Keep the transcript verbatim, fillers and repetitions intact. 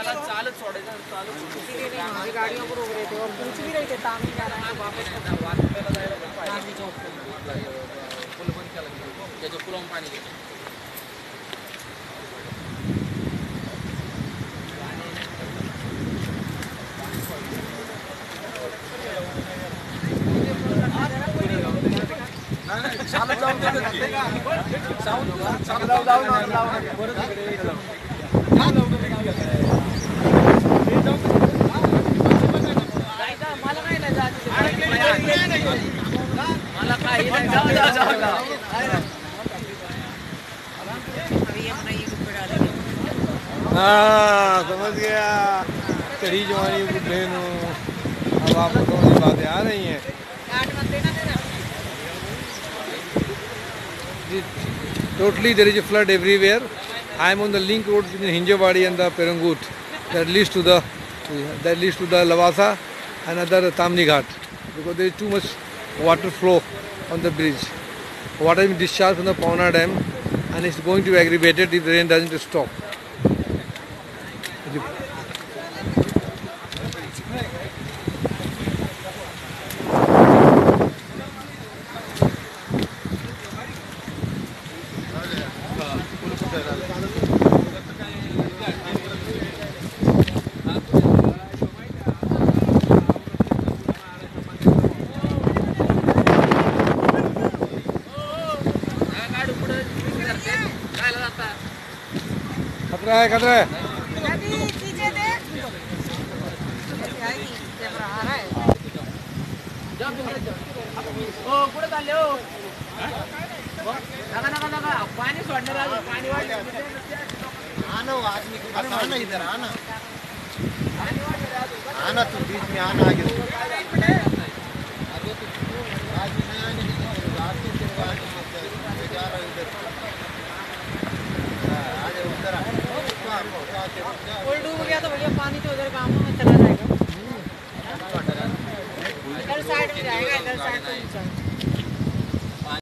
चालत सोडायचं चालत गाड़ियों पर रोक रहे थे और पूछ भी रहे थे तामी जा रहा है वापस गांधी चौक पे पुल बंद क्या लगे जो पुलों में पानी चालत जाऊन चालत जाऊन हाँ समझ गया चढ़ी जवानी बुढ़े नो अब आपको थोड़ी बातें आ रही हैं totally there is a flood everywhere. I am on the link road between Hinjawadi and the Perangut that leads to the that leads to the Lavasa and other Tamni Ghat because there is too much water flow on the bridge. Water is discharged from the Pauna Dam and it's going to be aggravated if the rain doesn't stop. खतरा है खतरा है पीछे देख camera आ रहा है ओ पुढे चालले हो नका नका नका पाणी सोडणार आहे पाणी वाढले आना आदमी के पास आना इधर आना आना तू बीच में आना आगे डूब गया तो भैया पानी तो उधर काम